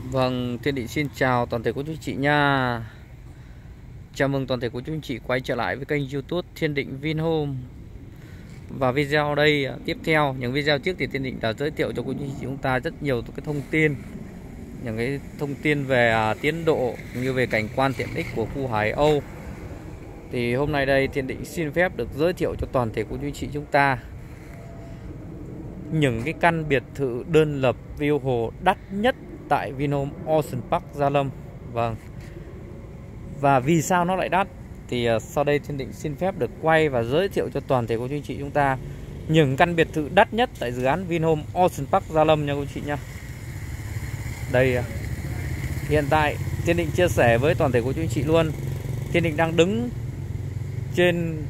Vâng, Thiên Định xin chào toàn thể cô chú anh chị nha. Chào mừng toàn thể cô chú anh chị quay trở lại với kênh YouTube Thiên Định Vinhome. Và video đây tiếp theo, những video trước thì Thiên Định đã giới thiệu cho cô chú anh chị chúng ta rất nhiều cái thông tin, những cái thông tin về tiến độ như về cảnh quan tiện ích của khu Hải Âu. Thì hôm nay đây Thiên Định xin phép được giới thiệu cho toàn thể cô chú anh chị chúng ta những cái căn biệt thự đơn lập view hồ đắt nhất tại Vinhome Ocean Park Gia Lâm. Vâng. Và vì sao nó lại đắt thì sau đây Thiên Định xin phép được quay và giới thiệu cho toàn thể cô chú anh chị chúng ta những căn biệt thự đắt nhất tại dự án Vinhome Ocean Park Gia Lâm nha cô chú chị nha. Đây hiện tại Thiên Định chia sẻ với toàn thể cô chú anh chị luôn. Thiên Định đang đứng trên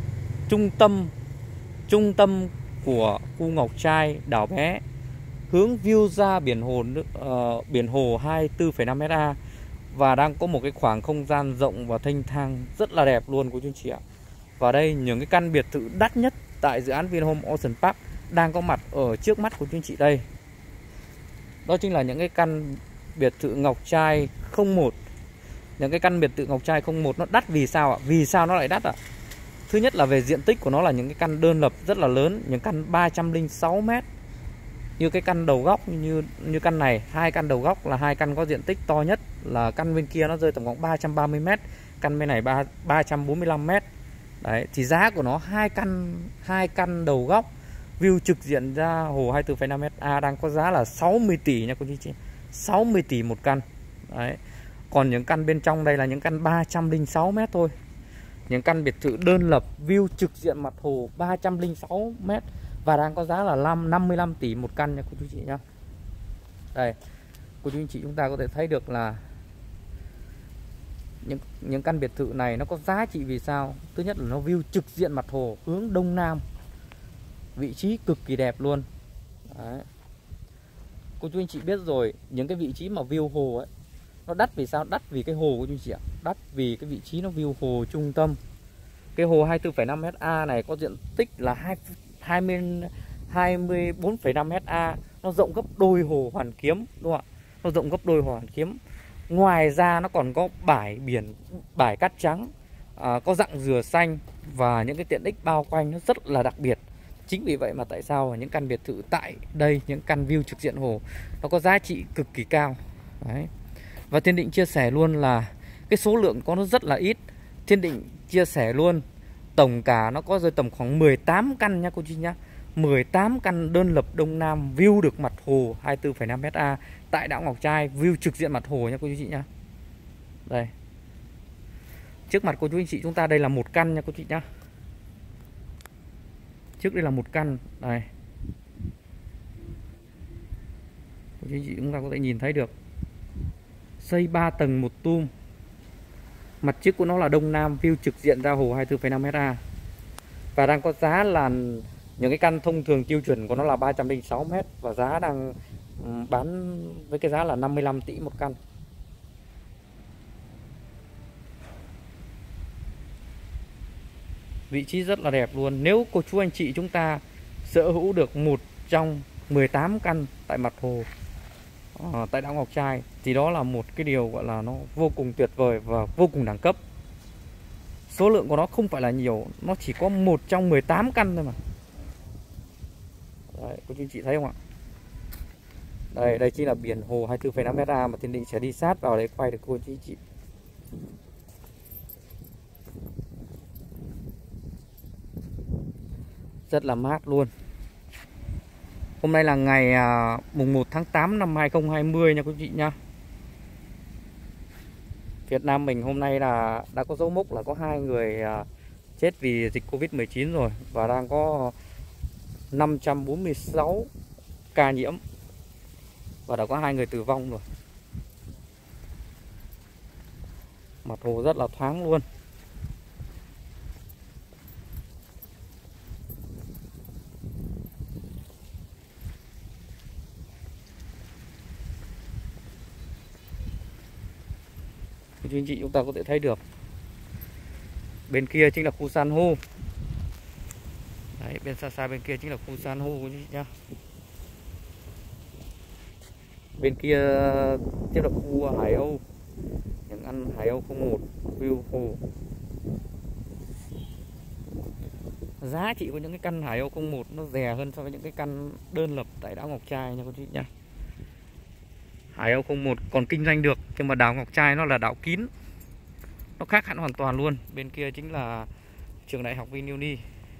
trung tâm của khu Ngọc Trai, đảo bé, hướng view ra biển hồ 24,5 ha và đang có một cái khoảng không gian rộng và thênh thang rất là đẹp luôn cô chú anh chị ạ. Và đây những cái căn biệt thự đắt nhất tại dự án Vinhome Ocean Park đang có mặt ở trước mắt của chú anh chị đây. Đó chính là những cái căn biệt thự Ngọc Trai 01. Những cái căn biệt thự Ngọc Trai 01 nó đắt vì sao ạ? Vì sao nó lại đắt ạ? Thứ nhất là về diện tích của nó là những cái căn đơn lập rất là lớn, những căn 306 m. Như cái căn đầu góc như căn này, hai căn đầu góc là hai căn có diện tích to nhất, là căn bên kia nó rơi tầm khoảng 330 m, căn bên này 345 m. Đấy, thì giá của nó hai căn đầu góc view trực diện ra hồ 24,5 ha đang có giá là 60 tỷ nha cô chú chị. 60 tỷ một căn. Đấy. Còn những căn bên trong đây là những căn 306 m thôi. Những căn biệt thự đơn lập view trực diện mặt hồ 306 m và đang có giá là 55 tỷ một căn nha cô chú chị nhá. Đây, cô chú anh chị chúng ta có thể thấy được là những căn biệt thự này nó có giá trị vì sao? Thứ nhất là nó view trực diện mặt hồ hướng đông nam, vị trí cực kỳ đẹp luôn. Đấy. Cô chú anh chị biết rồi, những cái vị trí mà view hồ ấy nó đắt vì sao? Đắt vì cái hồ cô chú anh chị ạ. Đắt vì cái vị trí nó view hồ trung tâm. Cái hồ 24,5 ha này có diện tích là 24,5 ha, nó rộng gấp đôi hồ Hoàn Kiếm, đúng không ạ? Nó rộng gấp đôi hồ Hoàn Kiếm. Ngoài ra nó còn có bãi cát trắng, có rặng dừa xanh và những cái tiện ích bao quanh nó rất là đặc biệt. Chính vì vậy mà tại sao những căn biệt thự tại đây, những căn view trực diện hồ nó có giá trị cực kỳ cao. Đấy. Và Thiên Định chia sẻ luôn là cái số lượng có nó rất là ít. Thiên Định chia sẻ luôn tổng cả nó có rơi tầm khoảng 18 căn nha cô chú nhá. 18 căn đơn lập đông nam view được mặt hồ 24,5 ha tại đảo Ngọc Trai, view trực diện mặt hồ nha cô chú chị nhá. Đây. Trước mặt cô chú anh chị chúng ta đây là một căn nha cô chú chị nhá. Trước đây là một căn, đây. Cô chú anh chị chúng ta có thể nhìn thấy được. Xây 3 tầng một tum. Mặt trước của nó là đông nam, view trực diện ra hồ 24,5 ha. Và đang có giá là những cái căn thông thường tiêu chuẩn của nó là 306 m và giá đang bán với cái giá là 55 tỷ một căn. Vị trí rất là đẹp luôn. Nếu cô chú anh chị chúng ta sở hữu được một trong 18 căn tại mặt hồ tại đảo Ngọc Trai thì đó là một cái điều gọi là nó vô cùng tuyệt vời và vô cùng đẳng cấp. Số lượng của nó không phải là nhiều, nó chỉ có một trong 18 căn thôi mà. Đấy, cô chú chị thấy không ạ? Đây chính là biển hồ 24,5 ha mà Thiên Định sẽ đi sát vào để quay được cô chú chị. Rất là mát luôn. Hôm nay là ngày mùng 1 tháng 8 năm 2020 nha quý vị nha. Việt Nam mình hôm nay là đã có dấu mốc là có 2 người chết vì dịch Covid-19 rồi và đang có 546 ca nhiễm và đã có 2 người tử vong rồi. Mặt hồ rất là thoáng luôn. Chú anh chị chúng ta có thể thấy được. Bên kia chính là khu san hô. Đấy, bên xa xa bên kia chính là khu san hô của chị nhá. Bên kia tiếp là khu Hải Âu, những ăn Hải Âu 01 view hồ. Giá trị của những cái căn Hải Âu 01 nó rẻ hơn so với những cái căn đơn lập tại đảo Ngọc Trai nha các chị nhá. Hải Âu 01 còn kinh doanh được, nhưng mà đảo Ngọc Trai nó là đảo kín, nó khác hẳn hoàn toàn luôn. Bên kia chính là trường đại học Vinuni.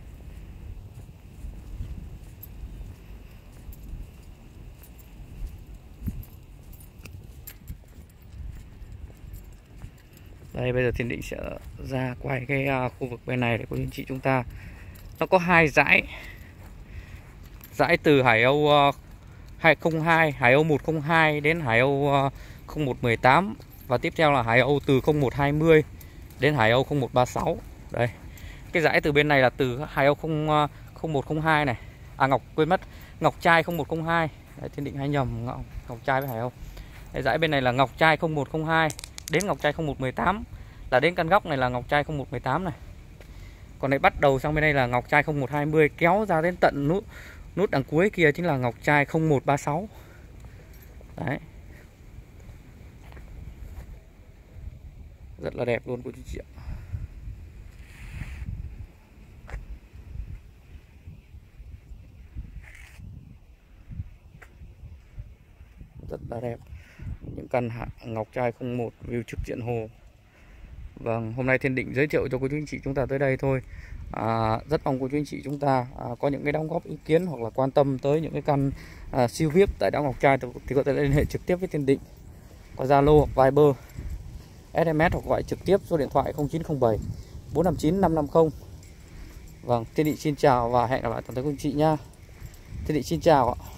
Đây bây giờ Thiên Định sẽ ra quay cái khu vực bên này để cô anh chị chúng ta. Nó có hai dãy. Dãy từ Hải Âu 202, Hải Âu 102 đến Hải Âu 0118. Và tiếp theo là Hải Âu từ 0120 đến Hải Âu 0136. Đây. Cái dãy từ bên này là từ Hải Âu 0102 này. À quên mất, Ngọc Trai 0102. Đấy, Thiên Định hay nhầm Ngọc Trai với Hải Âu. Đây, dãy bên này là Ngọc Trai 0102 đến Ngọc Trai 0118, là đến căn góc này là Ngọc Trai 0118 này. Còn này bắt đầu sang bên đây là Ngọc Trai 0120, kéo ra đến tận nút đằng cuối kia chính là Ngọc Trai 0136. Đấy. Rất là đẹp luôn cô chị ạ. Rất là đẹp. Những căn Ngọc Trai 01 view trực diện hồ. Vâng, hôm nay Thiên Định giới thiệu cho cô chú anh chị chúng ta tới đây thôi. Rất mong cô chú anh chị chúng ta có những cái đóng góp ý kiến hoặc là quan tâm tới những cái căn siêu VIP tại đảo Ngọc Trai thì có thể liên hệ trực tiếp với Thiên Định qua Zalo hoặc Viber, SMS hoặc gọi trực tiếp số điện thoại 0907 459 550. Vâng, Thiên Định xin chào và hẹn gặp lại toàn thể quý anh chị nha. Thiên Định xin chào ạ.